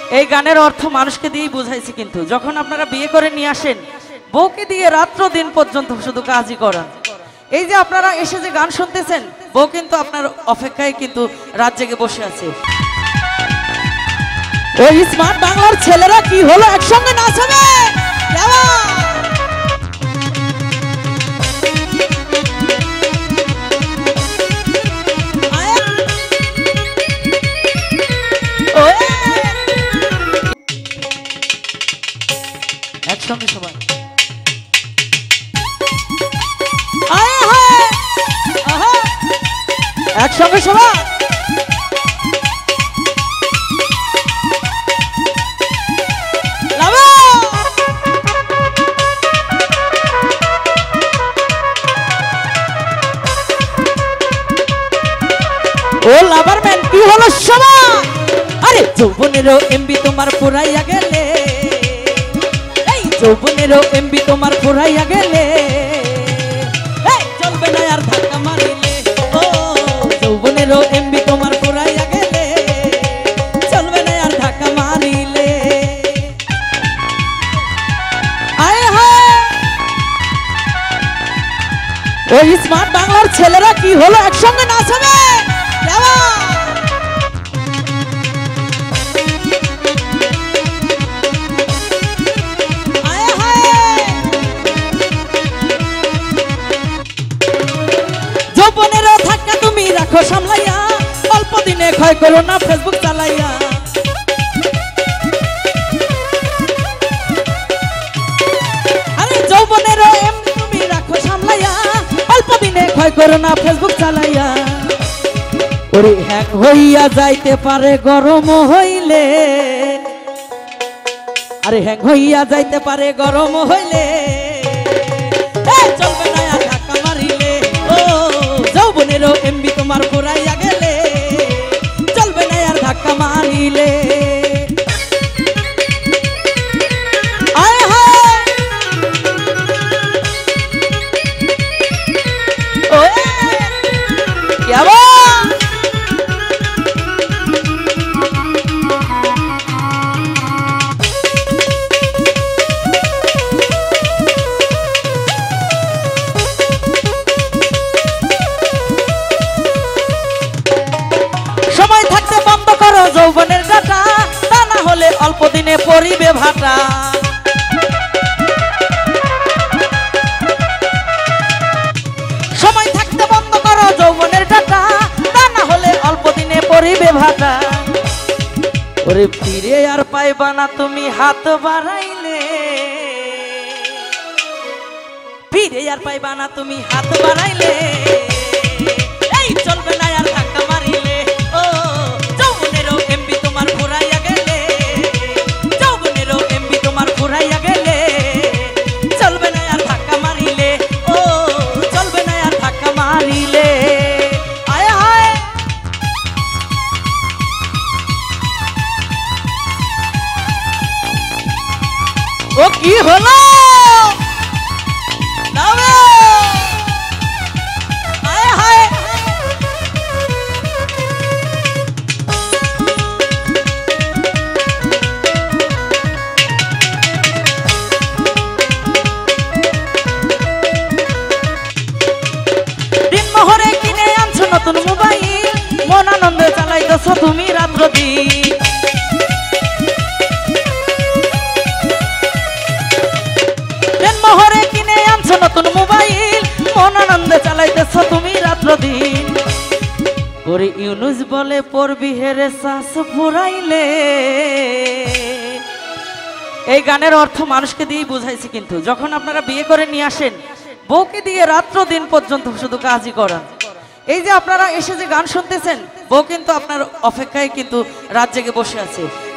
এই গানের অর্থ মানুষকে দিয়েই বুঝাইছি, কিন্তু যখন আপনারা বিয়ে করে নিয়ে আসেন বউকে দিয়ে রাত্র দিন পর্যন্ত শুধু কাজই করান। এই যে আপনারা এসে যে গান শুনতেছেন, বউ কিন্তু আপনার অপেক্ষায় কিন্তু রাত জেগে বসে আছে। ওই স্মার্ট বাংলার ছেলেরা কি হলো, একসঙ্গে নাচবে। একসঙ্গে সবাই একসঙ্গে সবাই ও লাভার ম্যান কি হলো সবাই। আরে যৌবনেরও এমবি তোমার পুরাইয়া গেলে, এই যৌবনেরও এমবি তোমার পুরাইয়া গেলে, এই চলবে না আর ধাক্কা মারিলে। ও যৌবনেরও এমবি তোমার পুরাইয়া গেলে, চলবে না আর ধাক্কা মারিলে। আয় হায় ওই স্মার্ট বাংলার ছেলেরা কি হলো, একসঙ্গে নাচবে। যৌবনেরও ধাক্কা তুমি রাখো সামলাইয়া, অল্প দিনে ক্ষয় করো না ফেসবুক চালাইয়া। আরে যৌবনেরও এমনি তুমি রাখো সামলাইয়া, অল্প দিনে ক্ষয় করো না ফেসবুক চালাইয়া। ওরে হ্যাং হইয়া যাইতে পারে গরম হইলে, আরে হ্যাং হইয়া যাইতে পারে গরম হইলে, চলবে না আর ধাক্কা মারিলে। ও যৌবনেরও এমবি তোমার পুরাইয়া গেলে, চলবে না আর ধাক্কা মারিলে। আয় হায় ও কেবা যৌবনের ডাটা, তা না হলে অল্প দিনে পরিবে ভাটা। সময় থাকতে বন্ধ করো যৌবনের ডাটা, তা না হলে অল্প দিনে পরিবে ভাটা। ওরে ফিরে আর পাইবা না তুমি হাত বাড়াইলে, ফিরে আর পাইবা না তুমি হাত বাড়াইলে, এই চলবে না আর ধাক্কা মারিলে। ও যৌবনেরও এমবি তোমার পুরাইয়া গেলে, যৌবনেরও এমবি তোমার পুরাইয়া গেলে, চলবে না আর ধাক্কা মারিলে। ও চলবে না আর ধাক্কা মারিলে। আয় হায় ও কি হলো, নতুন মোবাইল, মন আনন্দে চালাইতেছ তুমি রাত্র দিন। মোহরে কিনে আনছো নতুন মোবাইল, মন আনন্দে চালাইতেছ তুমি রাত্র দিন। ওরে ইউনুস বলে পড়বি হেরে শ্বাস ফুরাইলে। এই গানের অর্থ মানুষকে দিয়েই বুঝাইছি, কিন্তু যখন আপনারা বিয়ে করে নিয়ে আসেন বউকে দিয়ে রাত্র দিন পর্যন্ত শুধু কাজই করান। এই যে আপনারা এসে যে গান শুনতেছেন, বউ কিন্তু আপনার অপেক্ষায় কিন্তু রাত জেগে বসে আছে।